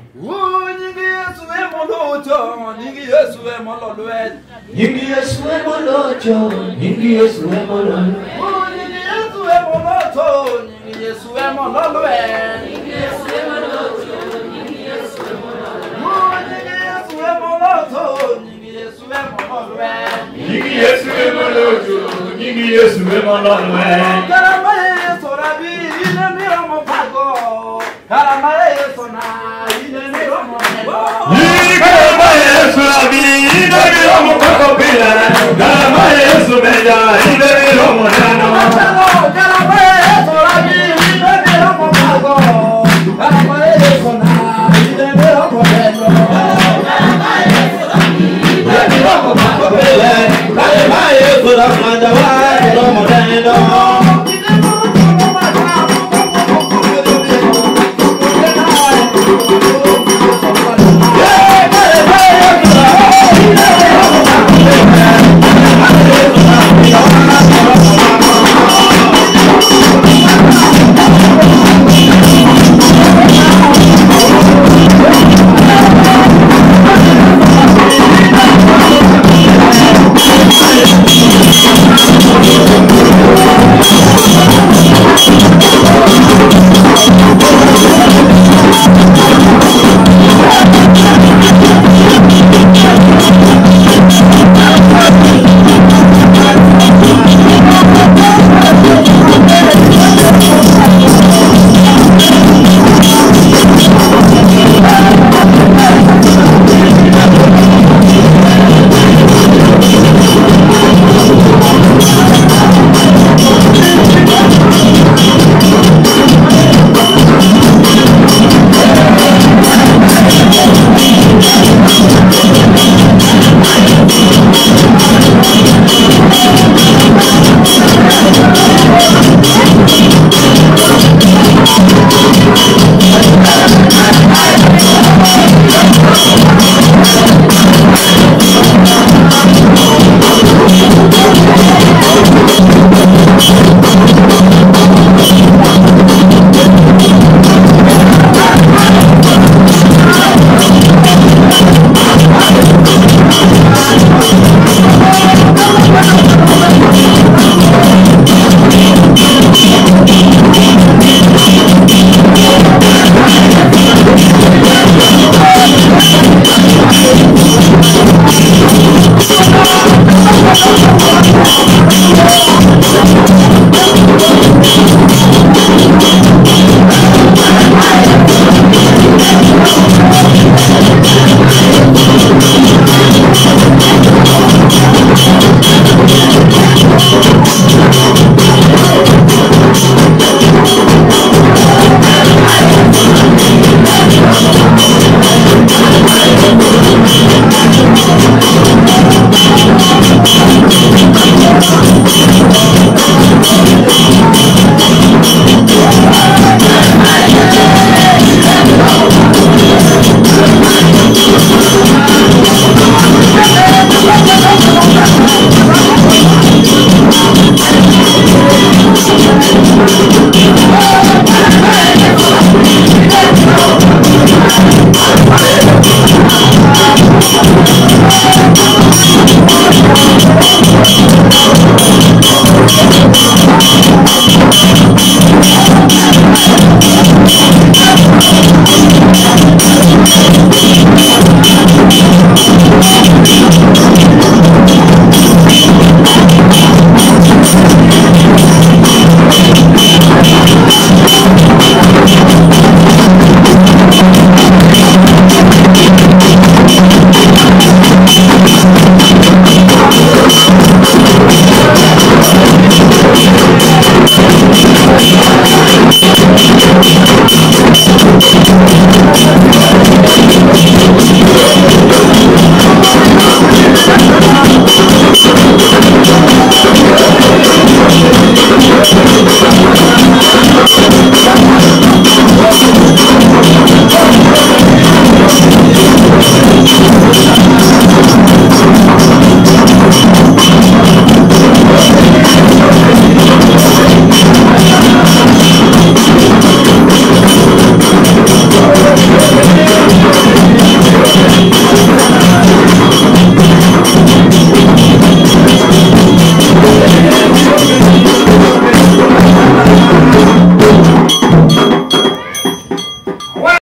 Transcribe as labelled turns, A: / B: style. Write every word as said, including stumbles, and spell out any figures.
A: Nyingi Yesu e molocho, nyingi Yesu e mololwe.
B: Nyingi Yesu e molocho, nyingi Yesu e mololwe.
A: Nyingi Yesu e molocho, nyingi Yesu e mololwe.
C: Nyingi Yesu e molocho, nyingi Yesu e mololwe.
A: Nyingi Yesu e molocho, nyingi Yesu e mololwe.
B: Nyingi Yesu e molocho, nyingi Yesu e mololwe.
A: Karama Yesu rabi ine Moromo Pako. Karama Yesu na ine Moromo Pako.
B: Karama Yesu rabi ine Moromo Pako pila. Karama Yesu meja ine Moromo nano.
A: Karama Yesu rabi ine Moromo Pako. Karama Yesu na